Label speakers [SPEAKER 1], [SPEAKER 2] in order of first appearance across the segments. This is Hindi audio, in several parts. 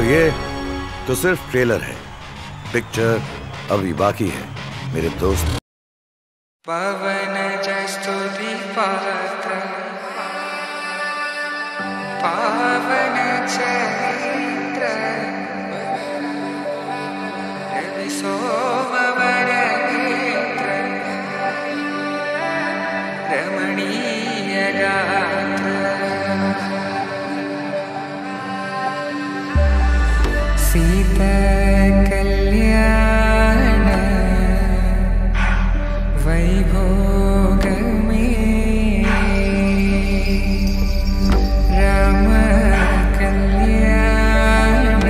[SPEAKER 1] ये तो सिर्फ ट्रेलर है, पिक्चर अभी बाकी है मेरे दोस्त।
[SPEAKER 2] पवन जस्तुति पात्र पावन चैत्र रवि सोमवर नेत्र रमणीय गात्र सीता कल्याण वैभोग में राम कल्याण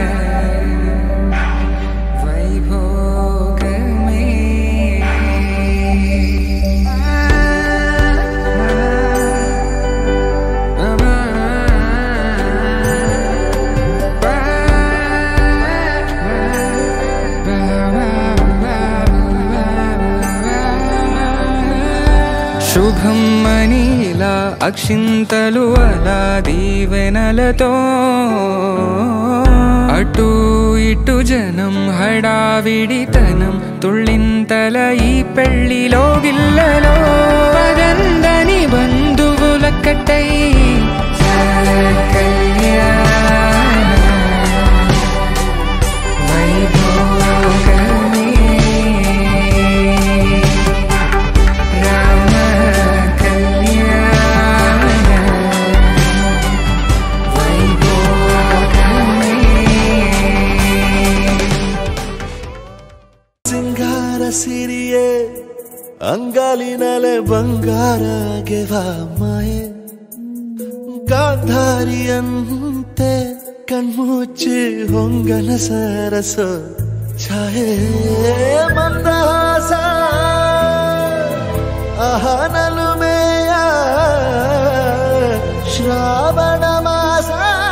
[SPEAKER 2] वैभोग में శుభం మనీలా అక్షింతలు అలా దీవెనలతో అటు ఇటు జనం హడావిడితనం తుళ్ళింతల ఈ పెళ్లిలో గిల్లలో పదందని బంధువులక్కటై
[SPEAKER 3] ಸಿರಿಯೇ ಅಂಗಾಲಿನಲೆ ಬಂಗಾರ ಗೆವ ಮಾಯೆ ಗಾಂಧಾರಿಯಂತೆ ಕಣ್ಮುಚ್ಚಿ ಹೊಂಗನ ಸರಸ ಛಾಯೆ ಮಂದಹಾಸ ಅಹನಲು ಮೇಯ ಶ್ರಾವಣ ಮಾಸ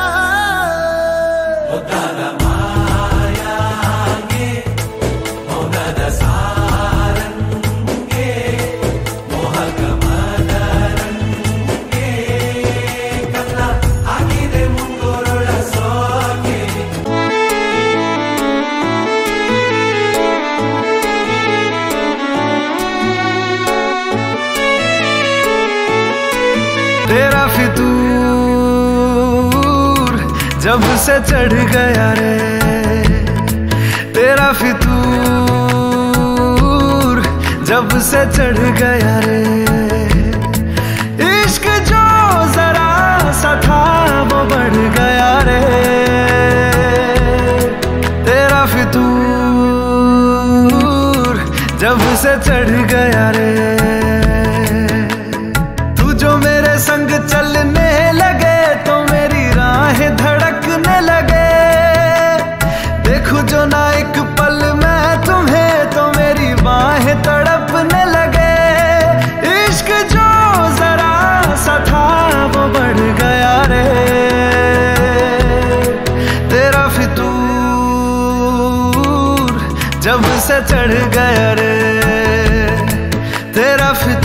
[SPEAKER 4] तेरा फितूर जब से चढ़ गया रे, तेरा फितूर जब से चढ़ गया रे, इश्क जो जरा सा था वो बढ़ गया रे, तेरा फितूर जब से चढ़ गया रे, जो मेरे संग चलने लगे तो मेरी राहें धड़कने लगे, देखूं जो ना एक पल मैं तुम्हें तो मेरी बाहें तड़पने लगे, इश्क जो जरा सा था वो बढ़ गया रे, तेरा फितूर जब से चढ़ गया रे, तेरा फितूर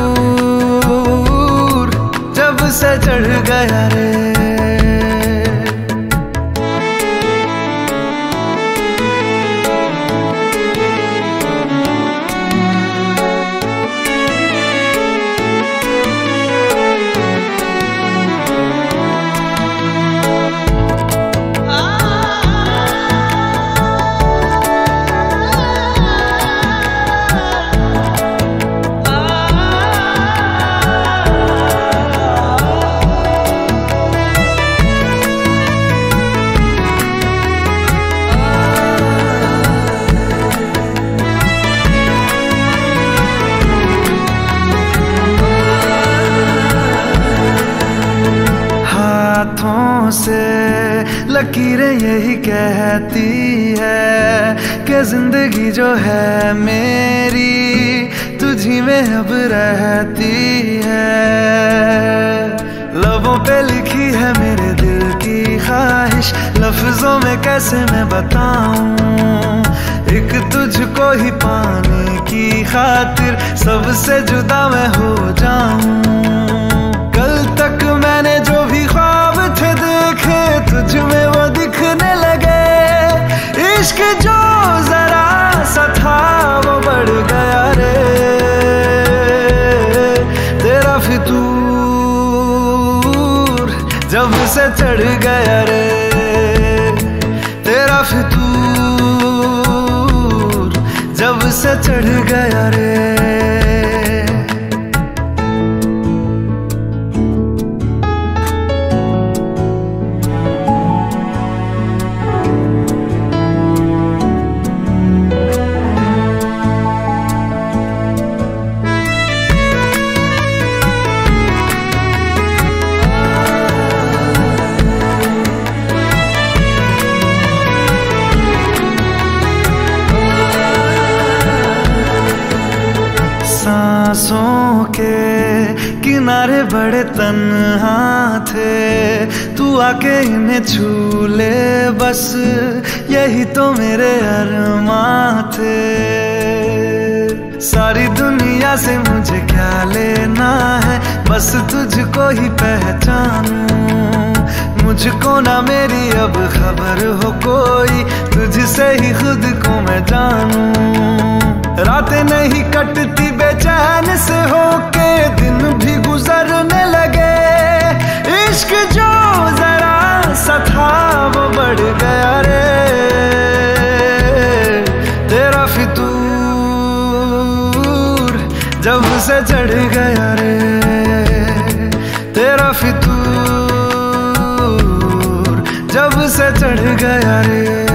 [SPEAKER 4] से चढ़ गया रे। हाथों से लकीरें यही कहती है कि जिंदगी जो है मेरी तुझी में अब रहती है, लबों पे लिखी है मेरे दिल की ख्वाहिश, लफ्जों में कैसे मैं बताऊं, एक तुझको ही पाने की खातिर सबसे जुदा मैं हो जाऊं, कल तक मैंने जो भी ख्वाब थे देखे तुझ में वो दिखने लगे, से चढ़ गया रे तेरा फितूर, जब से चढ़ गया रे। सांसों के किनारे बड़े तन्हा थे, तू आके इन्हें छू ले बस, यही तो मेरे अरमां थे। सारी दुनिया से मुझे क्या लेना है, बस तुझको ही पहचानूं। मुझको ना मेरी अब खबर हो कोई, तुझसे ही खुद को मैं जानूं। रातें नहीं कटती बेचैन से होके, दिन भी गुजरने लगे। इश्क जो जरा सा था वो बढ़ गया रे तेरा फितूर, जब से चढ़ गया रे तेरा फितूर, जब से चढ़ गया रे।